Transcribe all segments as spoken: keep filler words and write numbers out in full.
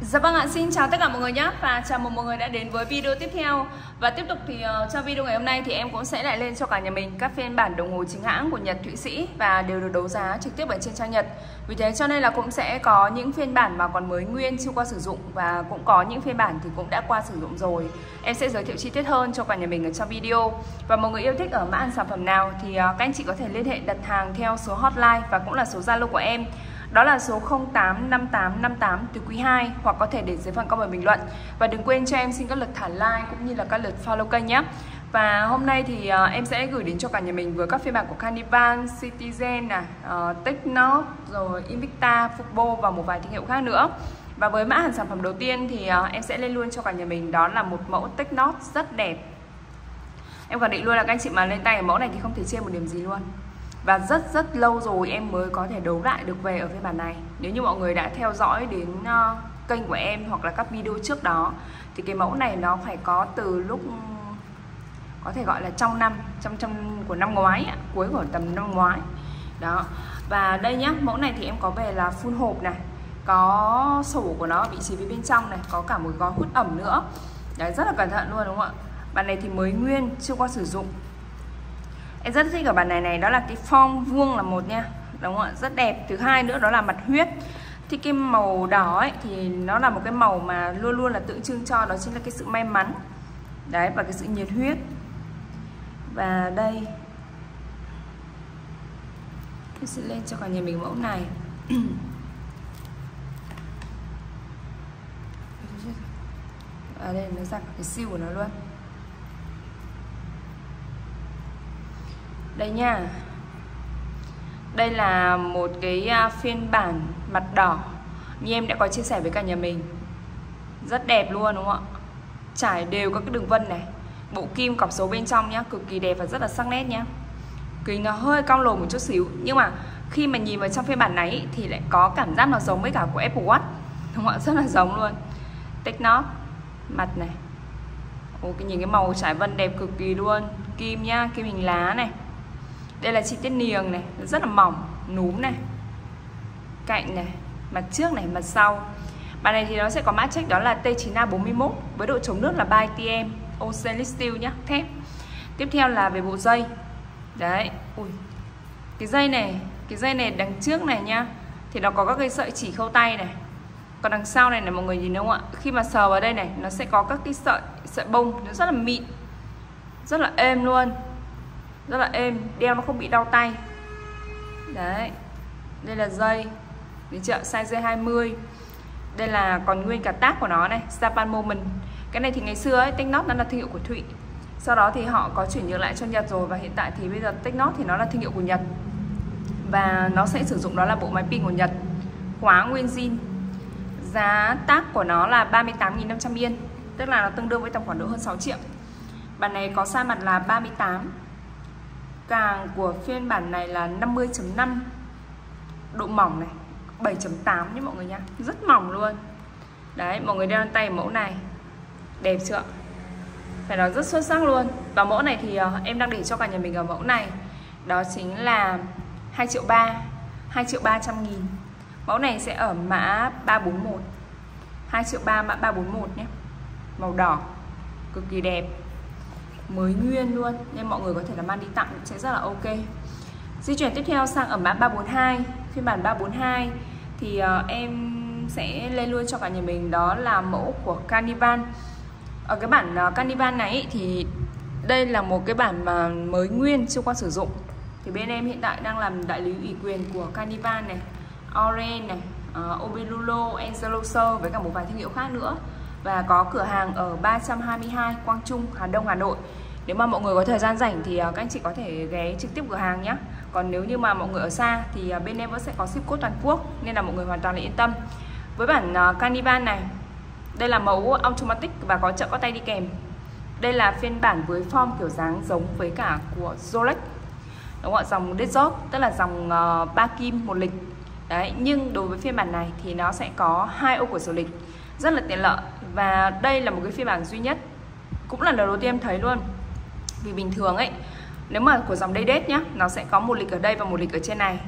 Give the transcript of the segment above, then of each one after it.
Dạ vâng ạ, xin chào tất cả mọi người nhé. Và chào mừng mọi người đã đến với video tiếp theo. Và tiếp tục thì uh, trong video ngày hôm nay thì em cũng sẽ lại lên cho cả nhà mình các phiên bản đồng hồ chính hãng của Nhật, Thụy Sĩ. Và đều được đấu giá trực tiếp ở trên trang Nhật. Vì thế cho nên là cũng sẽ có những phiên bản mà còn mới nguyên chưa qua sử dụng. Và cũng có những phiên bản thì cũng đã qua sử dụng rồi. Em sẽ giới thiệu chi tiết hơn cho cả nhà mình ở trong video. Và mọi người yêu thích ở mã hàng sản phẩm nào thì uh, các anh chị có thể liên hệ đặt hàng theo số hotline và cũng là số Zalo của em. Đó là số không tám năm tám năm tám từ quý hai, hoặc có thể để dưới phần comment bình luận. Và đừng quên cho em xin các lượt thả like cũng như là các lượt follow kênh nhé. Và hôm nay thì uh, em sẽ gửi đến cho cả nhà mình với các phiên bản của Carnival, Citizen, này, uh, Technot, rồi Invicta, Fubo và một vài thương hiệu khác nữa. Và với mã hàng sản phẩm đầu tiên thì uh, em sẽ lên luôn cho cả nhà mình, đó là một mẫu Technot rất đẹp. Em khẳng định luôn là các anh chị mà lên tay ở mẫu này thì không thể chê một điểm gì luôn. Và rất rất lâu rồi em mới có thể đấu lại được về ở phiên bản này. Nếu như mọi người đã theo dõi đến uh, kênh của em hoặc là các video trước đó thì cái mẫu này nó phải có từ lúc có thể gọi là trong năm, trong trong của năm ngoái, cuối của tầm năm ngoái. Đó. Và đây nhá, mẫu này thì em có về là full hộp này, có sổ của nó vị trí phía bên trong này, có cả một gói hút ẩm nữa. Đấy, rất là cẩn thận luôn đúng không ạ? Bản này thì mới nguyên, chưa qua sử dụng. Em rất thích ở bản này này, đó là cái form vuông là một nha, đúng không ạ? Rất đẹp. Thứ hai nữa đó là mặt huyết. Thì cái màu đỏ ấy thì nó là một cái màu mà luôn luôn là tượng trưng cho đó chính là cái sự may mắn. Đấy, và cái sự nhiệt huyết. Và đây em sẽ lên cho cả nhà mình mẫu này. À đây nó ra cả cái siêu của nó luôn. Đây nha. Đây là một cái phiên bản mặt đỏ như em đã có chia sẻ với cả nhà mình. Rất đẹp luôn đúng không ạ? Trải đều các cái đường vân này, bộ kim cọc số bên trong nhá, cực kỳ đẹp và rất là sắc nét nhá. Kính nó hơi cong lồi một chút xíu, nhưng mà khi mà nhìn vào trong phiên bản này thì lại có cảm giác nó giống với cả của Apple Watch. Đúng không ạ? Rất là giống luôn. Technot mặt này. Ồ, cái nhìn cái màu trải vân đẹp cực kỳ luôn. Kim nhá, kim hình lá này. Đây là chi tiết niềng này, rất là mỏng, núm này, cạnh này, mặt trước này, mặt sau. Bản này thì nó sẽ có mã check đó là T chín A bốn mươi mốt với độ chống nước là ba A T M, Stainless steel nhá, thép. Tiếp theo là về bộ dây. Đấy, ui. Cái dây này, cái dây này đằng trước này nhá, thì nó có các cái sợi chỉ khâu tay này. Còn đằng sau này này mọi người nhìn đúng không ạ? Khi mà sờ vào đây này, nó sẽ có các cái sợi sợi bông, nó rất là mịn, rất là êm luôn. Rất là êm, đeo nó không bị đau tay. Đấy. Đây là dây. Đến chưa? Size dây hai mươi. Đây là còn nguyên cả tác của nó này, Japan Moment. Cái này thì ngày xưa ấy, Technot nó là thương hiệu của Thụy. Sau đó thì họ có chuyển nhượng lại cho Nhật rồi. Và hiện tại thì bây giờ Technot thì nó là thương hiệu của Nhật. Và nó sẽ sử dụng đó là bộ máy pin của Nhật, khóa nguyên zin. Giá tác của nó là ba mươi tám nghìn năm trăm yên, tức là nó tương đương với tầm khoảng độ hơn sáu triệu. Bản này có size mặt là ba mươi tám. Càng của phiên bản này là năm mươi chấm năm. Độ mỏng này bảy chấm tám nhé mọi người nhá, rất mỏng luôn. Đấy, mọi người đeo lên tay mẫu này đẹp chưa? Phải nói rất xuất sắc luôn. Và mẫu này thì uh, em đang để cho cả nhà mình ở mẫu này, đó chính là hai triệu ba, hai triệu ba trăm nghìn. Mẫu này sẽ ở mã ba bốn một, hai triệu ba mã ba bốn một nhé. Màu đỏ, cực kỳ đẹp, mới nguyên luôn, nên mọi người có thể là mang đi tặng cũng sẽ rất là ok. Di chuyển tiếp theo sang ở mã ba bốn hai, phiên bản ba bốn hai thì uh, em sẽ lên luôn cho cả nhà mình, đó là mẫu của Carnival. Ở cái bản uh, Carnival này ý, thì đây là một cái bản mà mới nguyên chưa qua sử dụng. Thì bên em hiện tại đang làm đại lý ủy quyền của Carnival này, Orange này, uh, Obelulo, Angeloser với cả một vài thương hiệu khác nữa. Và có cửa hàng ở ba trăm hai mươi hai Quang Trung, Hà Đông, Hà Nội. Nếu mà mọi người có thời gian rảnh thì các anh chị có thể ghé trực tiếp cửa hàng nhé. Còn nếu như mà mọi người ở xa thì bên em vẫn sẽ có ship code toàn quốc, nên là mọi người hoàn toàn là yên tâm. Với bản Carnival này, đây là mẫu automatic và có trợ có tay đi kèm. Đây là phiên bản với form kiểu dáng giống với cả của Rolex, đúng không ạ? Dòng Desert, tức là dòng uh, ba kim một lịch. Đấy, nhưng đối với phiên bản này thì nó sẽ có hai ô của sổ lịch, rất là tiện lợi. Và đây là một cái phiên bản duy nhất, cũng là lần đầu tiên em thấy luôn. Vì bình thường ấy, nếu mà của dòng Day Date nhá, nó sẽ có một lịch ở đây và một lịch ở trên này.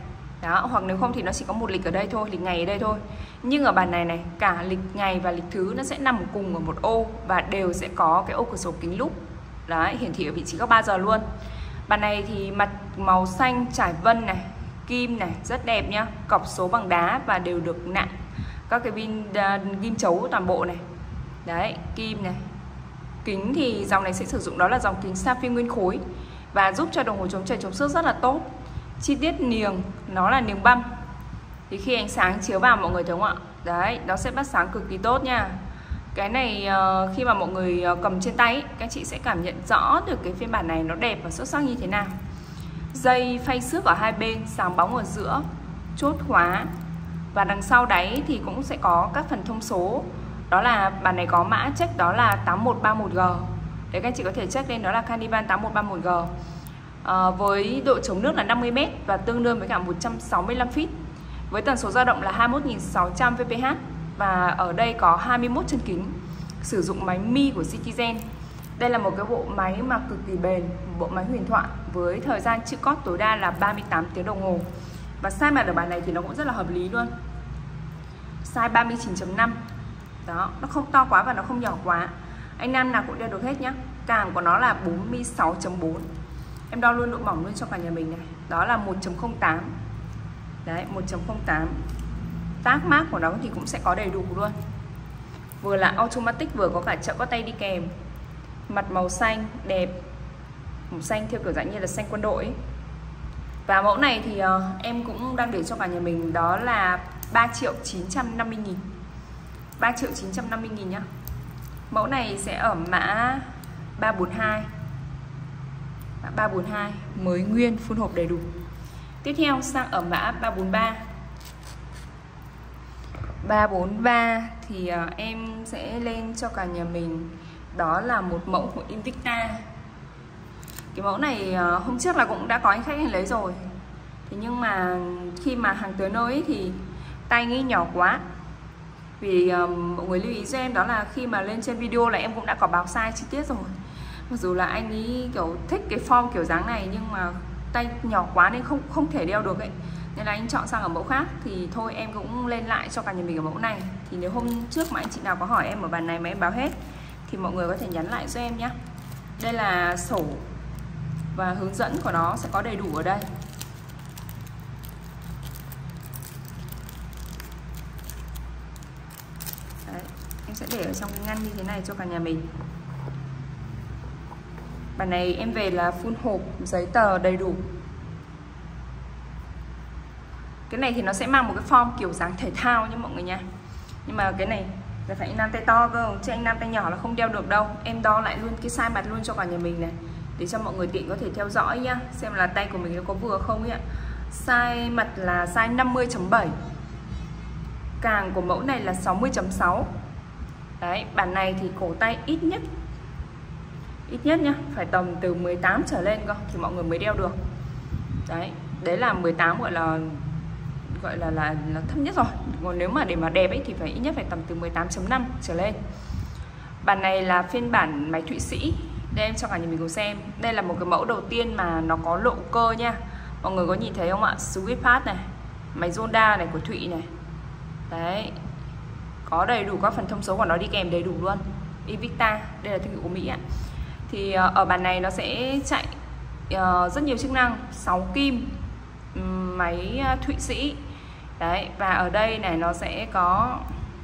Đó, hoặc nếu không thì nó chỉ có một lịch ở đây thôi, lịch ngày ở đây thôi. Nhưng ở bàn này này, cả lịch ngày và lịch thứ nó sẽ nằm cùng ở một ô và đều sẽ có cái ô cửa sổ kính lúp. Đấy, hiển thị ở vị trí góc ba giờ luôn. Bàn này thì mặt màu xanh trải vân này, kim này, rất đẹp nhá. Cọc số bằng đá và đều được nặn các cái pin uh, kim chấu toàn bộ này. Đấy, kim này. Kính thì dòng này sẽ sử dụng đó là dòng kính sapphire nguyên khối và giúp cho đồng hồ chống chảy chống xước rất là tốt. Chi tiết niềng nó là niềng băm, thì khi ánh sáng chiếu vào mọi người thấy không ạ? Đấy, nó sẽ bắt sáng cực kỳ tốt nha. Cái này uh, khi mà mọi người uh, cầm trên tay ấy, các chị sẽ cảm nhận rõ được cái phiên bản này nó đẹp và xuất sắc như thế nào. Dây phay xước ở hai bên, sáng bóng ở giữa, chốt khóa. Và đằng sau đáy thì cũng sẽ có các phần thông số. Đó là bản này có mã check đó là tám một ba một G. Đấy, các chị có thể check lên đó là Carnival tám một ba một G. À, với độ chống nước là năm mươi mét và tương đương với cả một trăm sáu mươi lăm feet. Với tần số dao động là hai mươi mốt nghìn sáu trăm vê pê hát. Và ở đây có hai mươi mốt chân kính. Sử dụng máy Mi của Citizen. Đây là một cái bộ máy mà cực kỳ bền, một bộ máy huyền thoại với thời gian chữ cót tối đa là ba mươi tám tiếng đồng hồ. Và size mặt ở bản này thì nó cũng rất là hợp lý luôn. Size ba mươi chín chấm năm. Đó, nó không to quá và nó không nhỏ quá. Anh nam nào cũng đeo được hết nhá. Càng của nó là bốn mươi sáu chấm bốn. Em đo luôn độ mỏng luôn cho cả nhà mình này. Đó là một chấm không tám. Đấy, một chấm không tám. Tag mác của nó thì cũng sẽ có đầy đủ luôn. Vừa là automatic vừa có cả trợ có tay đi kèm. Mặt màu xanh đẹp. Màu xanh theo kiểu dạng như là xanh quân đội ấy. Và mẫu này thì uh, em cũng đang để cho cả nhà mình đó là ba triệu chín trăm năm mươi nghìn. ba triệu chín trăm năm mươi nghìn nhá. Mẫu này sẽ ở mã ba bốn hai. Mã ba bốn hai mới nguyên, full hộp đầy đủ. Tiếp theo sang ở mã ba bốn ba. ba bốn ba thì uh, em sẽ lên cho cả nhà mình đó là một mẫu của Invicta. Cái mẫu này uh, hôm trước là cũng đã có anh khách anh lấy rồi. Thế nhưng mà khi mà hàng tới nơi ấy, thì tay nghĩ nhỏ quá. Vì uh, mọi người lưu ý cho em đó là khi mà lên trên video là em cũng đã có báo size chi tiết rồi. Mặc dù là anh ấy kiểu thích cái form kiểu dáng này nhưng mà tay nhỏ quá nên không không thể đeo được ấy. Nên là anh chọn sang ở mẫu khác. Thì thôi em cũng lên lại cho cả nhà mình ở mẫu này. Thì nếu hôm trước mà anh chị nào có hỏi em ở bàn này mà em báo hết thì mọi người có thể nhắn lại cho em nhé. Đây là sổ và hướng dẫn của nó sẽ có đầy đủ ở đây. Đấy, em sẽ để ở trong ngăn như thế này cho cả nhà mình. Bản này em về là full hộp, giấy tờ đầy đủ. Cái này thì nó sẽ mang một cái form kiểu dáng thể thao nha mọi người nha. Nhưng mà cái này là phải anh nam tay to cơ, chứ anh nam tay nhỏ là không đeo được đâu. Em đo lại luôn cái size mặt luôn cho cả nhà mình này, để cho mọi người tiện có thể theo dõi nhá, xem là tay của mình nó có vừa không nhá. Size mặt là size năm mươi chấm bảy. Càng của mẫu này là sáu mươi chấm sáu. Đấy, bản này thì cổ tay ít nhất ít nhất nhá, phải tầm từ mười tám trở lên cơ thì mọi người mới đeo được. Đấy, đấy là mười tám gọi là gọi là là, là thấp nhất rồi. Còn nếu mà để mà đẹp ấy thì phải ít nhất phải tầm từ mười tám chấm năm trở lên. Bản này là phiên bản máy Thụy Sĩ. Đây em cho cả nhà mình cùng xem. Đây là một cái mẫu đầu tiên mà nó có lộ cơ nha. Mọi người có nhìn thấy không ạ? Sweetpass này, máy Zonda này của Thụy này. Đấy, có đầy đủ các phần thông số của nó đi kèm đầy đủ luôn. Invicta, đây là thương hiệu của Mỹ ạ. Thì uh, ở bản này nó sẽ chạy uh, rất nhiều chức năng, sáu kim, um, máy uh, Thụy Sĩ. Đấy, và ở đây này nó sẽ có,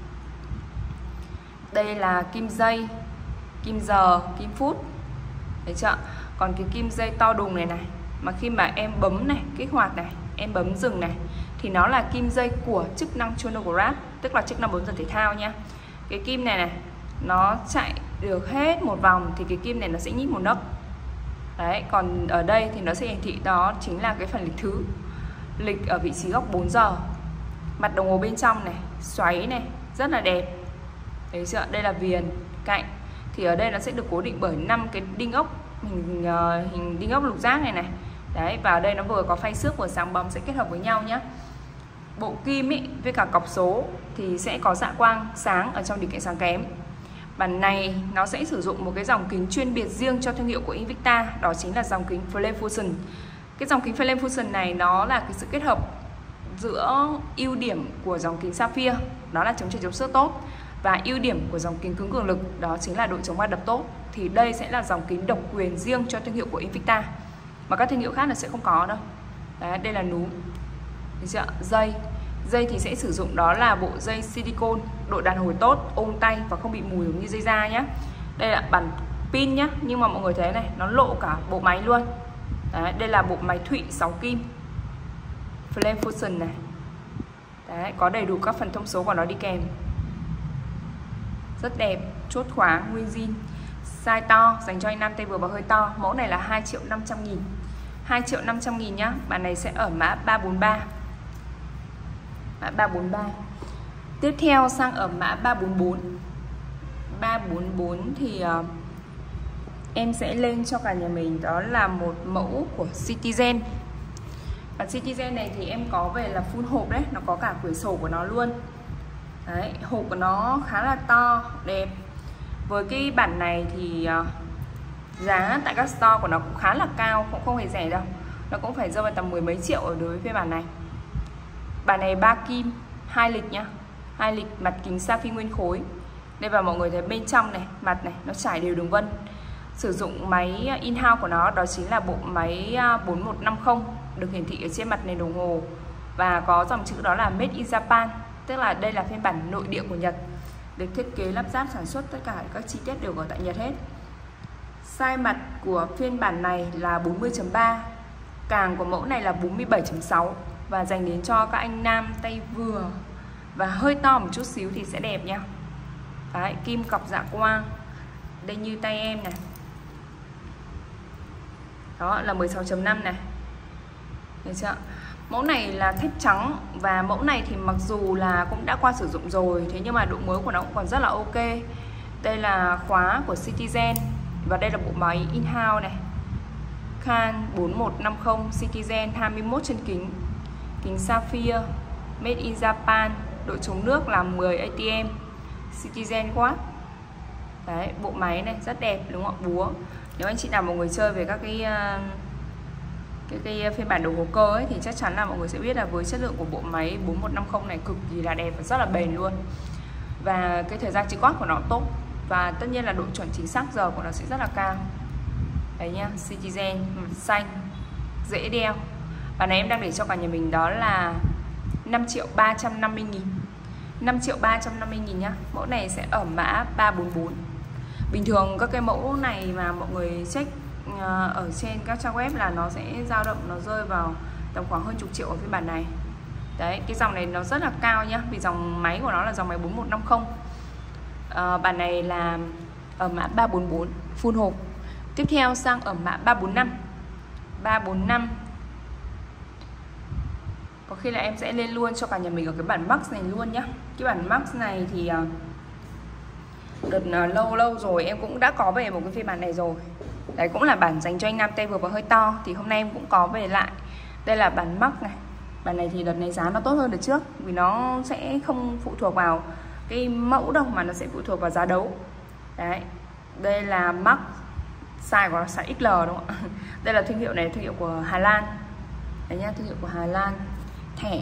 đây là kim dây, kim giờ, kim phút. Thấy chưa? Còn cái kim dây to đùng này này, mà khi mà em bấm này, kích hoạt này, em bấm dừng này, thì nó là kim dây của chức năng chronograph, tức là chức năng bốn giờ thể thao nha. Cái kim này này, nó chạy được hết một vòng thì cái kim này nó sẽ nhích một nấc. Đấy, còn ở đây thì nó sẽ hiển thị đó chính là cái phần lịch thứ. Lịch ở vị trí góc bốn giờ. Mặt đồng hồ bên trong này, xoáy này, rất là đẹp. Thấy chưa? Đây là viền cạnh. Thì ở đây nó sẽ được cố định bởi năm cái đinh ốc hình, uh, hình đinh ốc lục giác này này. Đấy, và ở đây nó vừa có phay xước vừa sáng bóng sẽ kết hợp với nhau nhé. Bộ kim ấy với cả cọc số thì sẽ có dạ quang sáng ở trong điều kiện sáng kém. Bản này nó sẽ sử dụng một cái dòng kính chuyên biệt riêng cho thương hiệu của Invicta, đó chính là dòng kính Flame Fusion. Cái dòng kính Flame Fusion này nó là cái sự kết hợp giữa ưu điểm của dòng kính Sapphire đó là chống trượt chống xước tốt, và ưu điểm của dòng kính cứng cường lực đó chính là độ chống va đập tốt, thì đây sẽ là dòng kính độc quyền riêng cho thương hiệu của Invicta, mà các thương hiệu khác là sẽ không có đâu. Đấy, đây là núm. Dây Dây thì sẽ sử dụng đó là bộ dây silicone, độ đàn hồi tốt, ôm tay và không bị mùi giống như dây da nhé. Đây là bản pin nhé, nhưng mà mọi người thấy này, nó lộ cả bộ máy luôn. Đấy, đây là bộ máy Thụy sáu kim Flame Fusion này. Đấy, có đầy đủ các phần thông số của nó đi kèm. Rất đẹp, chốt khóa, nguyên zin. Size to, dành cho anh nam tay vừa và hơi to. Mẫu này là hai triệu năm trăm nghìn. hai triệu năm trăm nghìn nhá. Bản này sẽ ở mã ba bốn ba. Mã ba bốn ba. Tiếp theo sang ở mã ba bốn bốn. ba bốn bốn thì uh, em sẽ lên cho cả nhà mình đó là một mẫu của Citizen. Và Citizen này thì em có về là full hộp đấy, nó có cả quyển sổ của nó luôn. Đấy, hộp của nó khá là to, đẹp. Với cái bản này thì uh, giá tại các store của nó cũng khá là cao, cũng không hề rẻ đâu. Nó cũng phải rơi vào tầm mười mấy triệu ở đối với phiên bản này. Bản này ba kim, hai lịch nhá. hai lịch mặt kính Sapphire nguyên khối. Đây, và mọi người thấy bên trong này, mặt này nó trải đều đường vân. Sử dụng máy in-house của nó đó chính là bộ máy bốn một năm không, được hiển thị ở trên mặt nền đồng hồ, và có dòng chữ đó là Made in Japan, tức là đây là phiên bản nội địa của Nhật, được thiết kế lắp ráp sản xuất tất cả các chi tiết đều ở tại Nhật hết. Size mặt của phiên bản này là bốn mươi chấm ba, càng của mẫu này là bốn mươi bảy chấm sáu, và dành đến cho các anh nam tay vừa và hơi to một chút xíu thì sẽ đẹp nha. Đấy, kim cọc dạ quang. Đây như tay em này. Đó là mười sáu chấm năm này. Được chưa? Mẫu này là thép trắng, và mẫu này thì mặc dù là cũng đã qua sử dụng rồi, thế nhưng mà độ mới của nó cũng còn rất là ok. Đây là khóa của Citizen, và đây là bộ máy in-house này. Khan bốn một năm không Citizen, hai mươi mốt chân kính. Kính Sapphire, Made in Japan, độ chống nước là mười A T M. Citizen Quad. Đấy, bộ máy này rất đẹp đúng không ạ? Búa. Nếu anh chị nào mọi người chơi về các cái cái, cái phiên bản đồng hồ cơ ấy, thì chắc chắn là mọi người sẽ biết là với chất lượng của bộ máy bốn một năm không này cực kỳ là đẹp và rất là bền luôn. Và cái thời gian chữ quát của nó tốt, và tất nhiên là độ chuẩn chính xác giờ của nó sẽ rất là cao. Đấy nhá, Citizen xanh, dễ đeo. Và này em đang để cho cả nhà mình đó là năm triệu ba trăm năm mươi nghìn. năm triệu ba trăm năm mươi nghìn nhá. Mẫu này sẽ ở mã ba bốn bốn. Bình thường các cái mẫu này mà mọi người check ở trên các trang web là nó sẽ dao động, nó rơi vào tầm khoảng hơn chục triệu ở phiên bản này. Đấy, cái dòng này nó rất là cao nhá, vì dòng máy của nó là dòng máy bốn một năm không. à, Bản này là ở mã ba bốn bốn full hộp. Tiếp theo sang ở mã ba bốn năm. ba bốn năm có khi là em sẽ lên luôn cho cả nhà mình ở cái bản Max này luôn nhá. Cái bản Max này thì đợt lâu lâu rồi em cũng đã có về một cái phiên bản này rồi. Đấy, cũng là bản dành cho anh nam tay vừa và hơi to, thì hôm nay em cũng có về lại. Đây là bản Max này. Bản này thì đợt này giá nó tốt hơn đợt trước, vì nó sẽ không phụ thuộc vào cái mẫu đâu, mà nó sẽ phụ thuộc vào giá đấu. Đấy, đây là Max, size của nó size ích lờ đúng không ạ? Đây là thương hiệu này, thương hiệu của Hà Lan. Đấy nhá, thương hiệu của Hà Lan. Thẻ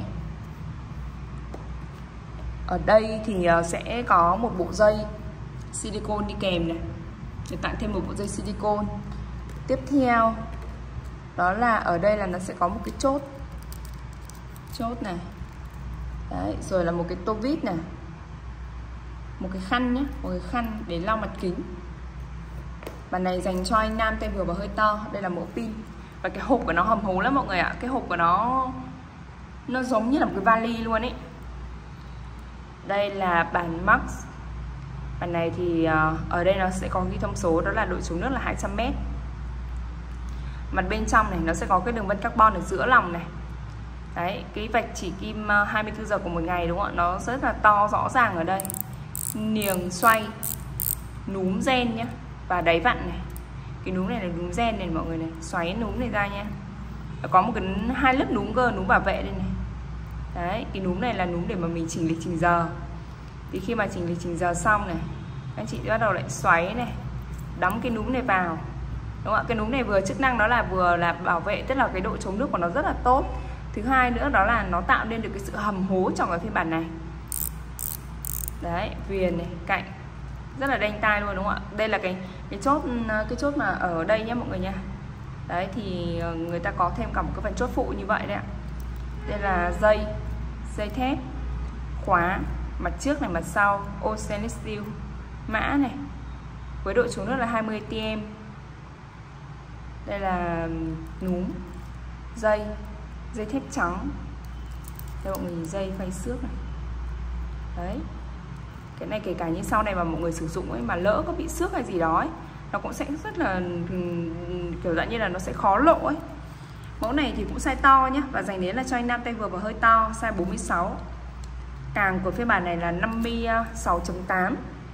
ở đây thì sẽ có một bộ dây silicone đi kèm này, được tặng thêm một bộ dây silicone. Tiếp theo đó là ở đây là nó sẽ có một cái chốt chốt này. Đấy, rồi là một cái tô vít này, một cái khăn nhé, một cái khăn để lau mặt kính. Bản này dành cho anh nam tay vừa và hơi to. Đây là mẫu pin, và cái hộp của nó hầm hố lắm mọi người ạ. Cái hộp của nó nó giống như là một cái vali luôn ấy. Đây là bản Max. Bản này thì uh, ở đây nó sẽ có ghi thông số đó là độ chống nước là hai trăm mét. Mặt bên trong này nó sẽ có cái đường vân carbon ở giữa lòng này. Đấy, cái vạch chỉ kim uh, hai mươi tư giờ của một ngày đúng không ạ? Nó rất là to rõ ràng ở đây. Niềng xoay, núm gen nhé, và đáy vặn này. Cái núm này là núm gen này mọi người này, xoáy núm này ra nha. Có một cái hai lớp núm cơ, núm bảo vệ đây này. Đấy, cái núm này là núm để mà mình chỉnh lịch chỉnh giờ. Thì khi mà chỉnh lịch chỉnh giờ xong này, anh chị bắt đầu lại xoáy này, đóng cái núm này vào. Đúng không ạ? Cái núm này vừa chức năng đó là vừa là bảo vệ, tức là cái độ chống nước của nó rất là tốt. Thứ hai nữa đó là nó tạo nên được cái sự hầm hố trong cái phiên bản này. Đấy, viền này, cạnh rất là đanh tai luôn đúng không ạ? Đây là cái cái chốt cái chốt mà ở đây nhé mọi người nha. Đấy thì người ta có thêm cả một cái phần chốt phụ như vậy đấy ạ. Đây là dây, dây thép, khóa, mặt trước này, mặt sau, ô stainless steel, mã này, với độ chống nước là hai mươi ti em. Đây là núm, dây, dây thép trắng. Đây mọi người nhìn dây phay xước này. Đấy. Cái này kể cả như sau này mà mọi người sử dụng ấy mà lỡ có bị xước hay gì đó ấy, nó cũng sẽ rất là kiểu dạng như là nó sẽ khó lộ ấy. Mẫu này thì cũng size to nhé, và dành đến là cho anh nam tay vừa và hơi to, size bốn mươi sáu. Càng của phiên bản này là năm mươi sáu chấm tám.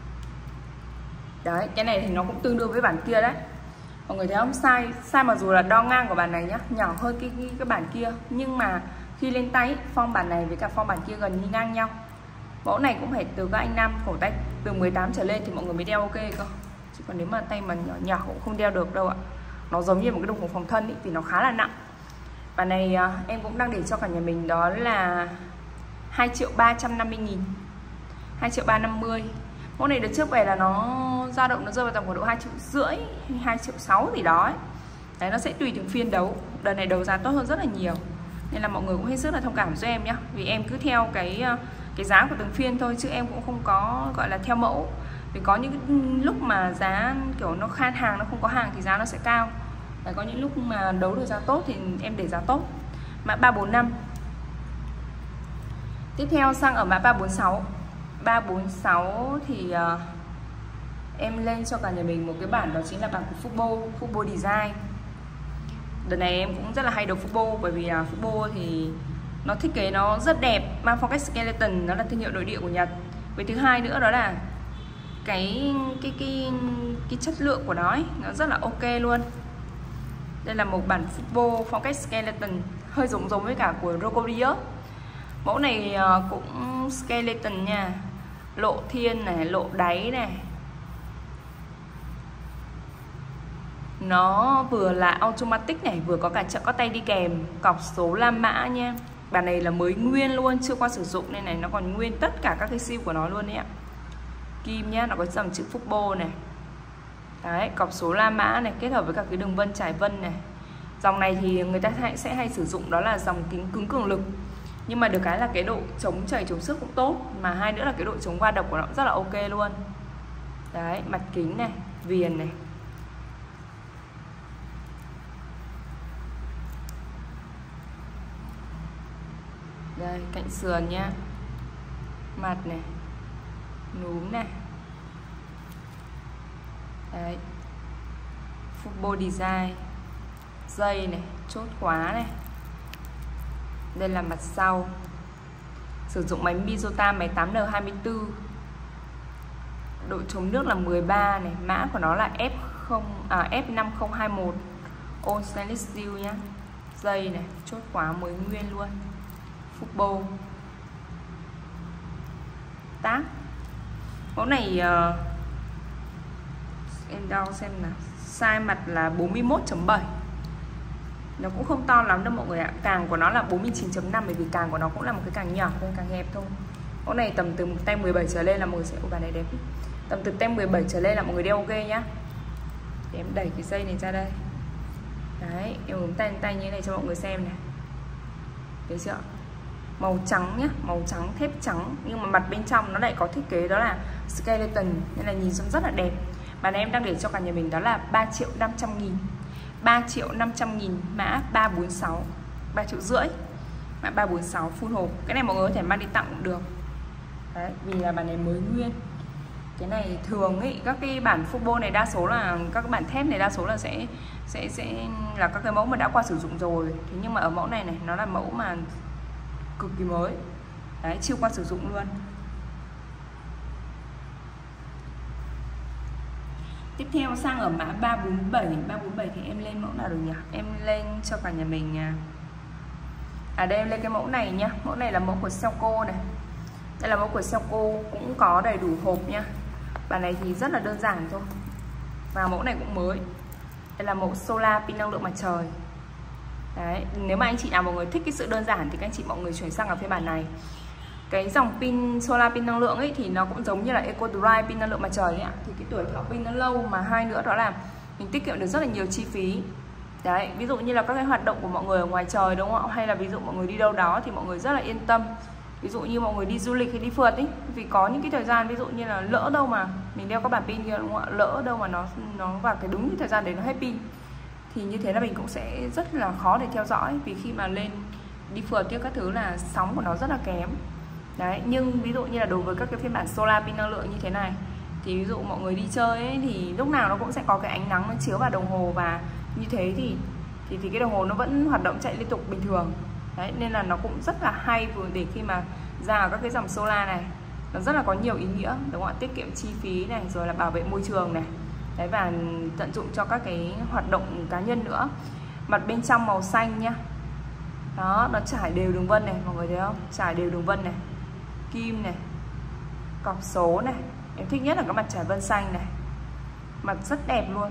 Đấy, cái này thì nó cũng tương đương với bản kia đấy. Mọi người thấy không? Size, size mặc dù là đo ngang của bản này nhá, nhỏ hơn cái, cái, cái bản kia, nhưng mà khi lên tay, form bản này với cả form bản kia gần như ngang nhau. Mẫu này cũng phải từ các anh nam cổ tay từ mười tám trở lên thì mọi người mới đeo ok cơ. Chứ còn nếu mà tay mà nhỏ nhỏ cũng không đeo được đâu ạ. Nó giống như một cái đồng hồ phòng thân ý, vì nó khá là nặng. Bản này à, em cũng đang để cho cả nhà mình đó là hai triệu ba trăm năm mươi nghìn, hai triệu ba trăm năm mươi. Mẫu này đợt trước về là nó dao động nó rơi vào tầm khoảng độ hai triệu rưỡi, hai triệu sáu gì đó ấy. Đấy, nó sẽ tùy từng phiên đấu. Đợt này đấu giá tốt hơn rất là nhiều. Nên là mọi người cũng hết sức là thông cảm cho em nhé. Vì em cứ theo cái cái giá của từng phiên thôi, chứ em cũng không có gọi là theo mẫu. Vì có những lúc mà giá kiểu nó khan hàng, nó không có hàng thì giá nó sẽ cao. Đấy, có những lúc mà đấu được giá tốt thì em để giá tốt. Mã ba bốn năm. Tiếp theo sang ở mã ba bốn sáu. ba bốn sáu thì uh, em lên cho cả nhà mình một cái bản, đó chính là bản của Fubo, Fubo Design. Đợt này em cũng rất là hay đầu Fubo, bởi vì là Fubo thì nó thiết kế nó rất đẹp, mang phong cách skeleton, nó là thương hiệu nội địa của Nhật. Với thứ hai nữa đó là cái cái cái cái chất lượng của nó ấy, nó rất là ok luôn. Đây là một bản Fubo phong cách skeleton, hơi giống giống với cả của Rocorius. Mẫu này cũng skeleton nha, lộ thiên này, lộ đáy này. Nó vừa là automatic này, vừa có cả trợ có tay đi kèm, cọc số la mã nha. Bản này là mới nguyên luôn, chưa qua sử dụng nên này nó còn nguyên tất cả các cái siêu của nó luôn đấy ạ. Kim nhá, nó có dòng chữ Fubo này. Đấy, cọc số la mã này kết hợp với cả cái đường vân trải vân này. Dòng này thì người ta sẽ hay sử dụng đó là dòng kính cứng cường lực. Nhưng mà được cái là cái độ chống chảy chống xước cũng tốt, mà hai nữa là cái độ chống va đập của nó cũng rất là ok luôn. Đấy, mặt kính này, viền này. Đây, cạnh sườn nhá. Mặt này, núm này. Đấy, Fubo Design. Dây này, chốt khóa này. Đây là mặt sau. Sử dụng máy Mizota, máy tám N hai mươi tư. Độ chống nước là mười ba này. Mã của nó là F không, à, F năm không hai mốt. All stainless steel nhá. Dây này, chốt khóa mới nguyên luôn. Fubo. Tác. Mẫu này uh, em đo xem nào. Size mặt là bốn mươi mốt chấm bảy. Nó cũng không to lắm đâu mọi người ạ. Càng của nó là bốn mươi chín chấm năm, bởi vì càng của nó cũng là một cái càng nhỏ thôi, càng hẹp thôi. Mẫu này tầm từ tay mười bảy trở lên là mọi người sẽ... Ủa, bà này đẹp. Tầm từ tay mười bảy trở lên là mọi người đeo ok nhá. Để em đẩy cái dây này ra đây. Đấy, em bấm tay tay như thế này cho mọi người xem này. Thấy chưa? Màu trắng nhá, màu trắng, thép trắng. Nhưng mà mặt bên trong nó lại có thiết kế đó là skeleton, nên là nhìn trông rất là đẹp. Bản này em đang để cho cả nhà mình đó là ba triệu năm trăm nghìn. ba triệu năm trăm nghìn, mã ba bốn sáu, ba triệu rưỡi. Mã ba bốn sáu full hộp. Cái này mọi người có thể mang đi tặng cũng được. Đấy, vì là bản này mới nguyên. Cái này thường ấy, các cái bản Fubo này đa số là các cái bản thép này đa số là sẽ sẽ sẽ là các cái mẫu mà đã qua sử dụng rồi. Thế nhưng mà ở mẫu này này, nó là mẫu mà cực kỳ mới. Đấy, chưa qua sử dụng luôn. Tiếp theo sang ở mã ba bốn bảy. ba bốn bảy thì em lên mẫu nào được nhỉ? Em lên cho cả nhà mình à, à đây em lên cái mẫu này nhá. Mẫu này là mẫu của Selco này. Đây là mẫu của Selco, cũng có đầy đủ hộp nhá. Bản này thì rất là đơn giản thôi. Và mẫu này cũng mới. Đây là mẫu solar pin năng lượng mặt trời. Đấy, nếu mà anh chị nào mọi người thích cái sự đơn giản thì các anh chị mọi người chuyển sang ở phiên bản này. Cái dòng pin solar pin năng lượng ấy thì nó cũng giống như là Eco Drive pin năng lượng mặt trời ấy ạ. Thì cái tuổi thọ pin nó lâu, mà hai nữa đó là mình tiết kiệm được rất là nhiều chi phí. Đấy, ví dụ như là các cái hoạt động của mọi người ở ngoài trời đúng không ạ? Hay là ví dụ mọi người đi đâu đó thì mọi người rất là yên tâm. Ví dụ như mọi người đi du lịch hay đi phượt ấy, vì có những cái thời gian ví dụ như là lỡ đâu mà mình đeo các bản pin kia đúng không ạ? Lỡ đâu mà nó nó vào cái đúng cái thời gian đấy nó hết pin, thì như thế là mình cũng sẽ rất là khó để theo dõi, vì khi mà lên đi phượt kia các thứ là sóng của nó rất là kém. Đấy, nhưng ví dụ như là đối với các cái phiên bản solar pin năng lượng như thế này thì ví dụ mọi người đi chơi ấy, thì lúc nào nó cũng sẽ có cái ánh nắng nó chiếu vào đồng hồ, và như thế thì thì thì cái đồng hồ nó vẫn hoạt động chạy liên tục bình thường. Đấy, nên là nó cũng rất là hay vừa để khi mà ra ở các cái dòng solar này, nó rất là có nhiều ý nghĩa đúng không ạ? Tiết kiệm chi phí này, rồi là bảo vệ môi trường này. Đấy, và tận dụng cho các cái hoạt động cá nhân nữa. Mặt bên trong màu xanh nhá. Đó, nó trải đều đường vân này, mọi người thấy không? Trải đều đường vân này, kim này, cọc số này. Em thích nhất là cái mặt trải vân xanh này. Mặt rất đẹp luôn.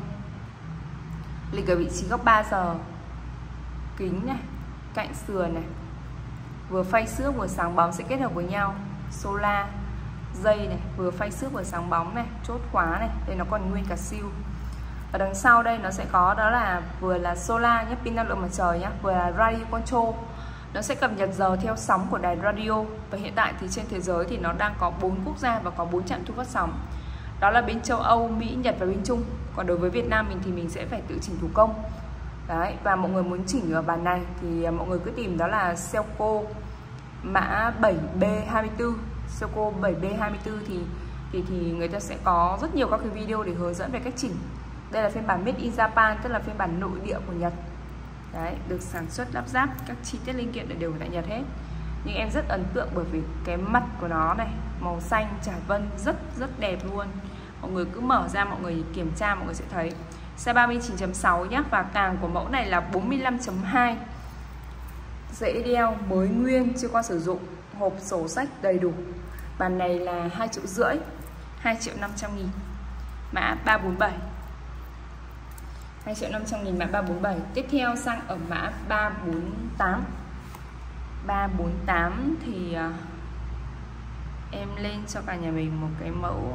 Lịch ở vị trí góc ba giờ. Kính này, cạnh sườn này, vừa phay xước vừa sáng bóng sẽ kết hợp với nhau. Solar, dây này, vừa phay xước vừa sáng bóng này, chốt khóa này, đây nó còn nguyên cả siêu. Ở đằng sau đây nó sẽ có đó là vừa là solar nhé, pin năng lượng mặt trời nhé, vừa là radio control. Nó sẽ cập nhật giờ theo sóng của đài radio. Và hiện tại thì trên thế giới thì nó đang có bốn quốc gia và có bốn trạm thu phát sóng. Đó là bên châu Âu, Mỹ, Nhật và bên Trung. Còn đối với Việt Nam mình thì mình sẽ phải tự chỉnh thủ công. Đấy, và mọi người muốn chỉnh ở bản này thì mọi người cứ tìm đó là Selco mã bảy B hai mươi tư. Selco bảy B hai mươi tư thì, thì thì người ta sẽ có rất nhiều các cái video để hướng dẫn về cách chỉnh. Đây là phiên bản Made in Japan, tức là phiên bản nội địa của Nhật. Đấy, được sản xuất lắp ráp, các chi tiết linh kiện đều tại Nhật hết. Nhưng em rất ấn tượng bởi vì cái mặt của nó này, màu xanh trải vân rất rất đẹp luôn. Mọi người cứ mở ra mọi người kiểm tra mọi người sẽ thấy. Size ba mươi chín chấm sáu nhé, và càng của mẫu này là bốn mươi lăm chấm hai. Dễ đeo, mới nguyên, chưa qua sử dụng, hộp sổ sách đầy đủ. Bản này là hai triệu rưỡi, hai triệu năm trăm nghìn, mã ba bốn bảy. hai triệu năm trăm nghìn mã ba bốn bảy. Tiếp theo sang ở mã ba bốn tám. ba bốn tám thì uh, em lên cho cả nhà mình một cái mẫu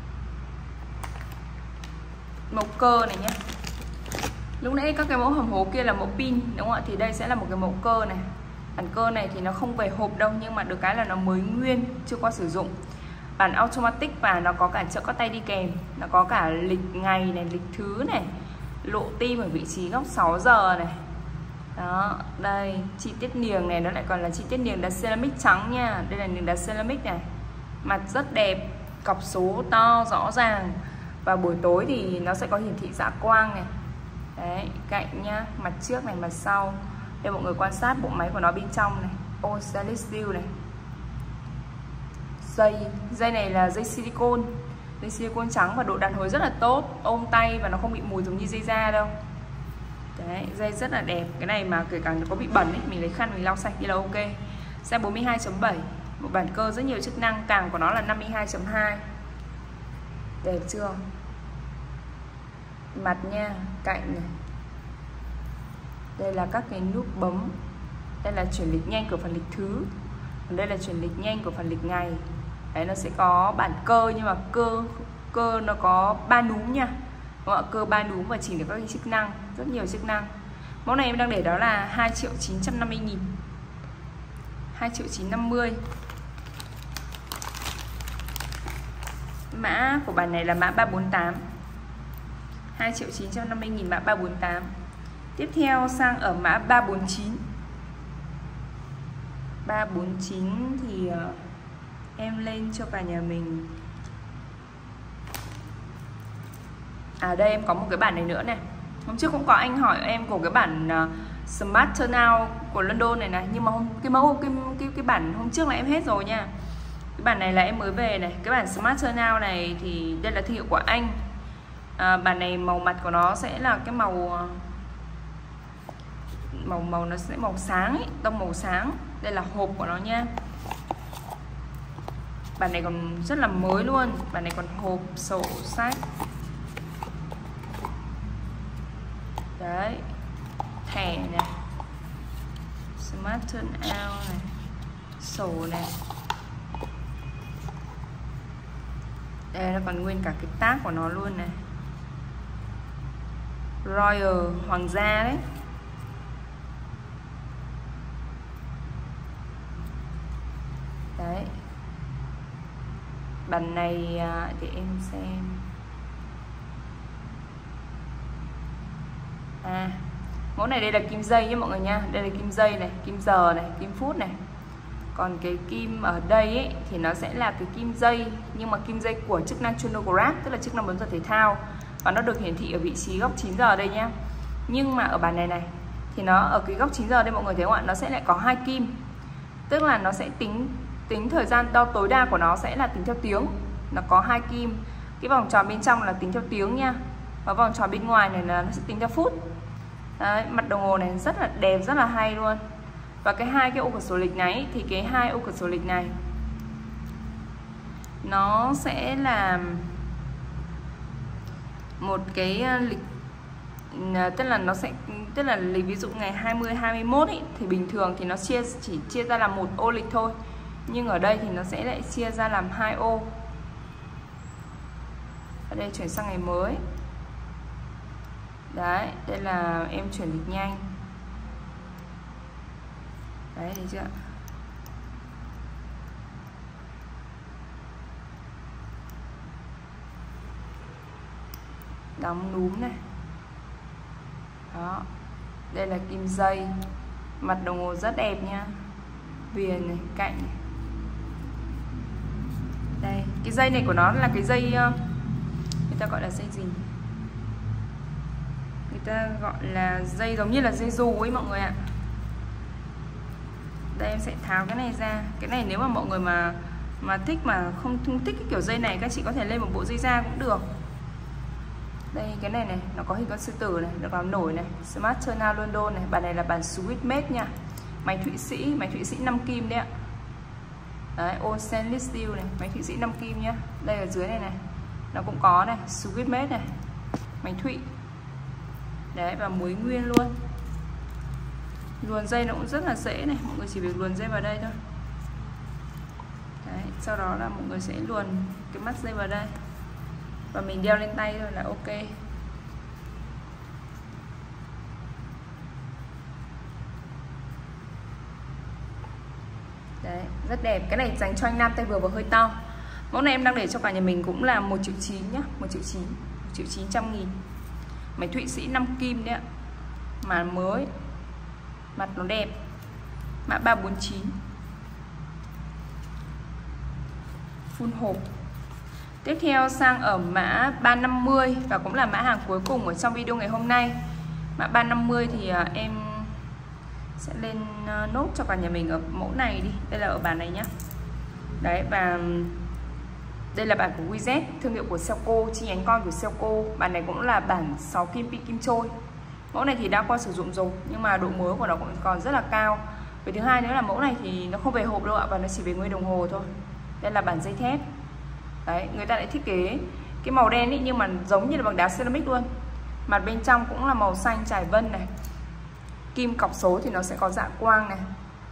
mẫu cơ này nhé. Lúc nãy các cái mẫu hầm hố kia là mẫu pin đúng không ạ? Thì đây sẽ là một cái mẫu cơ này. Bản cơ này thì nó không về hộp đâu, nhưng mà được cái là nó mới nguyên, chưa qua sử dụng. Bản automatic và nó có cả trợ các tay đi kèm. Nó có cả lịch ngày này, lịch thứ này, lộ tim ở vị trí góc sáu giờ này. Đó, đây, chi tiết niềng này nó lại còn là chi tiết niềng đá ceramic trắng nha. Đây là niềng đá ceramic này. Mặt rất đẹp, cọc số to rõ ràng. Và buổi tối thì nó sẽ có hiển thị dạ quang này. Đấy, cạnh nhá, mặt trước này, mặt sau. Đây mọi người quan sát bộ máy của nó bên trong này. Ô stainless steel này. Dây, dây này là dây silicone. Dây silicone trắng và độ đàn hồi rất là tốt, ôm tay và nó không bị mùi giống như dây da đâu. Đấy, dây rất là đẹp. Cái này mà kể cả nó có bị bẩn ấy, mình lấy khăn mình lau sạch thì là ok. Size bốn mươi hai chấm bảy. Một bản cơ rất nhiều chức năng, càng của nó là năm mươi hai chấm hai. Đẹp chưa? Mặt nha, cạnh này. Đây là các cái nút bấm. Đây là chuyển lịch nhanh của phần lịch thứ. Còn đây là chuyển lịch nhanh của phần lịch ngày. Đấy, nó sẽ có bản cơ nhưng mà cơ cơ nó có ba núm nha. Đúng không? Cơ ba núm và chỉnh được các cái chức năng, rất nhiều chức năng. Mẫu này em đang để đó là hai triệu chín trăm năm mươi nghìn. hai triệu chín trăm năm mươi. Mã của bản này là mã ba bốn tám. hai triệu chín trăm năm mươi nghìn mã ba bốn tám. Tiếp theo sang ở mã ba bốn chín. ba bốn chín thì uh, em lên cho cả nhà mình. À đây em có một cái bản này nữa này. Hôm trước cũng có anh hỏi em của cái bản uh, Smart Turnout của London này này, nhưng mà hôm cái mẫu cái cái cái bản hôm trước là em hết rồi nha. Cái bản này là em mới về này. Cái bản Smart Turnout này thì đây là thương hiệu của Anh. À, bản này màu mặt của nó sẽ là cái màu màu màu nó sẽ màu sáng ấy, tông màu sáng. Đây là hộp của nó nha. Bản này còn rất là mới luôn. Bản này còn hộp, sổ, sách. Đấy, thẻ này, Smart Turn Out này, sổ này. Đây nó còn nguyên cả cái tag của nó luôn này, Royal, hoàng gia đấy. Đấy, bản này để em xem. À, mẫu này đây là kim dây nhé mọi người nha. Đây là kim dây này, kim giờ này, kim phút này. Còn cái kim ở đây ấy, thì nó sẽ là cái kim dây, nhưng mà kim dây của chức năng chronograph, tức là chức năng bấm giờ thể thao. Và nó được hiển thị ở vị trí góc chín giờ đây nhá. Nhưng mà ở bản này này thì nó ở cái góc chín giờ đây mọi người thấy không ạ? Nó sẽ lại có hai kim. Tức là nó sẽ tính tính thời gian đo tối đa của nó sẽ là tính theo tiếng. Nó có hai kim. Cái vòng tròn bên trong là tính theo tiếng nha. Và vòng tròn bên ngoài này là nó sẽ tính theo phút. Đấy, mặt đồng hồ này rất là đẹp, rất là hay luôn. Và cái hai cái ô cửa sổ lịch này thì cái hai ô cửa sổ lịch này nó sẽ là một cái lịch, tức là nó sẽ tức là lịch ví dụ ngày hai mươi hai mươi mốt ấy, thì bình thường thì nó chia chỉ chia ra làm một ô lịch thôi. Nhưng ở đây thì nó sẽ lại chia ra làm hai ô. Ở đây chuyển sang ngày mới. Đấy, đây là em chuyển lịch nhanh. Đấy, thấy chưa? Đóng núm này. Đó. Đây là kim dây. Mặt đồng hồ rất đẹp nha. Viền này, cạnh này. Đây, cái dây này của nó là cái dây, người ta gọi là dây gì? Người ta gọi là dây giống như là dây dù ấy mọi người ạ. Đây em sẽ tháo cái này ra. Cái này nếu mà mọi người mà mà thích mà không, không thích cái kiểu dây này, các chị có thể lên một bộ dây da cũng được. Đây cái này này, nó có hình con sư tử này, được làm nổi này, Smart Turn Out London này, bản này là bản Swiss made nha. Máy Thụy Sĩ, máy Thụy Sĩ năm kim đấy ạ. Đấy, Old Stainless Steel này, máy Thụy Sĩ năm kim nhá. Đây ở dưới này này, nó cũng có này, Swiss made này, máy Thụy. Đấy, và muối nguyên luôn. Luồn dây nó cũng rất là dễ này, mọi người chỉ việc luồn dây vào đây thôi. Đấy, sau đó là mọi người sẽ luồn cái mắt dây vào đây và mình đeo lên tay thôi là ok. Đấy, rất đẹp. Cái này dành cho anh nam tay vừa và hơi to. Mẫu này em đang để cho cả nhà mình cũng là một triệu chín nhá, một triệu chín, một triệu chín trăm nghìn. Máy Thụy Sĩ năm kim đấy ạ. Mà mới. Mặt nó đẹp. Mã ba bốn chín. Full hộp. Tiếp theo sang ở mã ba năm mươi và cũng là mã hàng cuối cùng ở trong video ngày hôm nay. Mã ba năm mươi thì em sẽ lên nốt cho cả nhà mình ở mẫu này đi. Đây là ở bản này nhá. Đấy, và đây là bản của quy dét, thương hiệu của Seiko, chi nhánh con của Seiko. Bản này cũng là bản sáu kim pi kim trôi. Mẫu này thì đã qua sử dụng rồi, nhưng mà độ mới của nó cũng còn rất là cao. Với thứ hai nữa là mẫu này thì nó không về hộp đâu ạ, và nó chỉ về nguyên đồng hồ thôi. Đây là bản dây thép. Đấy, người ta lại thiết kế cái màu đen ấy, nhưng mà giống như là bằng đá ceramic luôn. Mặt bên trong cũng là màu xanh trải vân này. Kim cọc số thì nó sẽ có dạ quang này,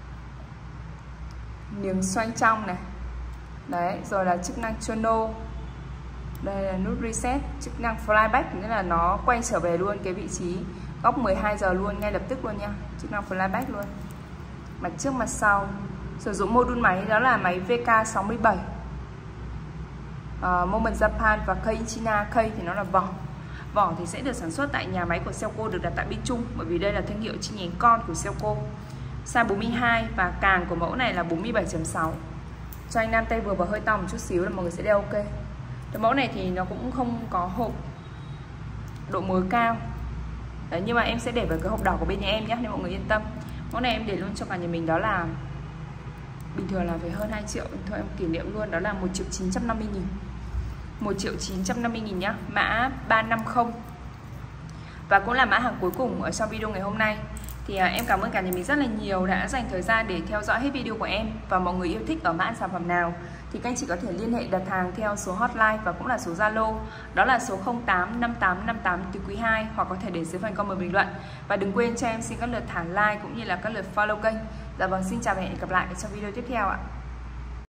miếng xoay trong này. Đấy, rồi là chức năng chrono. Đây là nút reset, chức năng flyback, nghĩa là nó quay trở về luôn cái vị trí góc mười hai giờ luôn, ngay lập tức luôn nha. Chức năng flyback luôn. Mặt trước mặt sau. Sử dụng module máy đó là máy vê ca sáu mươi bảy. Uh, Moment Japan và Kei China. Kei thì nó là vỏ. Vỏ thì sẽ được sản xuất tại nhà máy của Seiko, được đặt tại bên Trung, bởi vì đây là thương hiệu chi nhánh con của Seiko. Size bốn mươi hai và càng của mẫu này là bốn mươi bảy chấm sáu. Cho anh nam tay vừa và hơi to một chút xíu là mọi người sẽ đeo ok. Cái mẫu này thì nó cũng không có hộp, độ mới cao. Đấy, nhưng mà em sẽ để vào cái hộp đỏ của bên nhà em nhé, nên mọi người yên tâm. Mẫu này em để luôn cho cả nhà mình, đó là bình thường là phải hơn hai triệu, thôi em kỷ niệm luôn, đó là một triệu chín trăm năm mươi nghìn. một triệu chín trăm năm mươi nghìn nhá. Mã ba năm không. Và cũng là mã hàng cuối cùng ở trong video ngày hôm nay. Thì à, em cảm ơn cả nhà mình rất là nhiều đã dành thời gian để theo dõi hết video của em. Và mọi người yêu thích ở mã sản phẩm nào thì các anh chị có thể liên hệ đặt hàng theo số hotline và cũng là số Zalo, đó là số không tám năm tám năm tám từ quý hai, hoặc có thể để dưới phần comment bình luận. Và đừng quên cho em xin các lượt thả like cũng như là các lượt follow kênh Dạ vâng, xin chào và hẹn gặp lại trong video tiếp theo ạ.